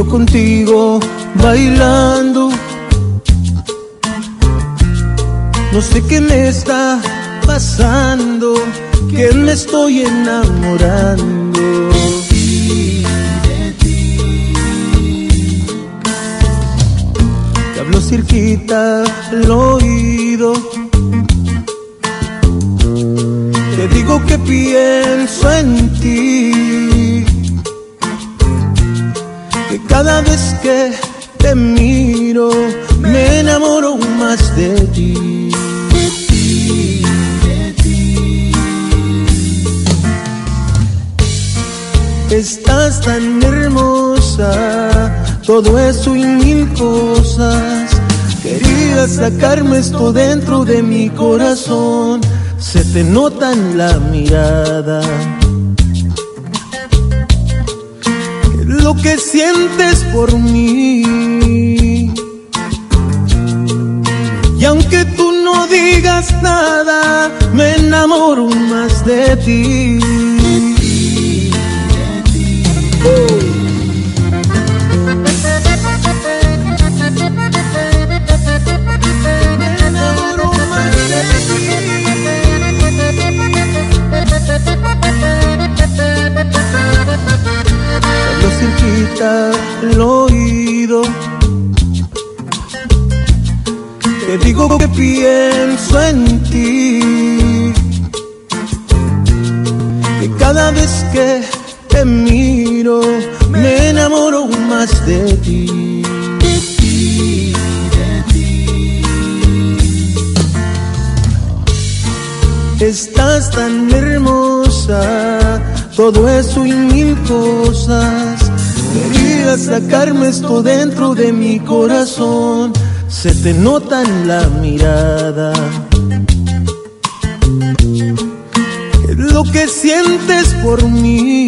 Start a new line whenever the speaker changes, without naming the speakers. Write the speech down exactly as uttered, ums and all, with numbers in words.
contigo bailando. No sé qué me está pasando, que me estoy enamorando de ti, de ti. Te hablo cerquita al oído, te digo que pienso en ti, que cada vez que te miro me enamoro más de ti, de ti, de ti. Estás tan hermosa, todo eso y mil cosas. Quería sacarme esto dentro de mi corazón. Se te nota en la mirada lo que sientes por mí. Y aunque tú no digas nada, me enamoro más de ti. Cerquita al oído, te digo que pienso en ti, que cada vez que te miro me enamoro más de ti, de ti, de ti. Estás tan hermosa, todo eso y mil cosas. Quería sacarme esto dentro de mi corazón. Se te nota en la mirada lo que sientes por mí.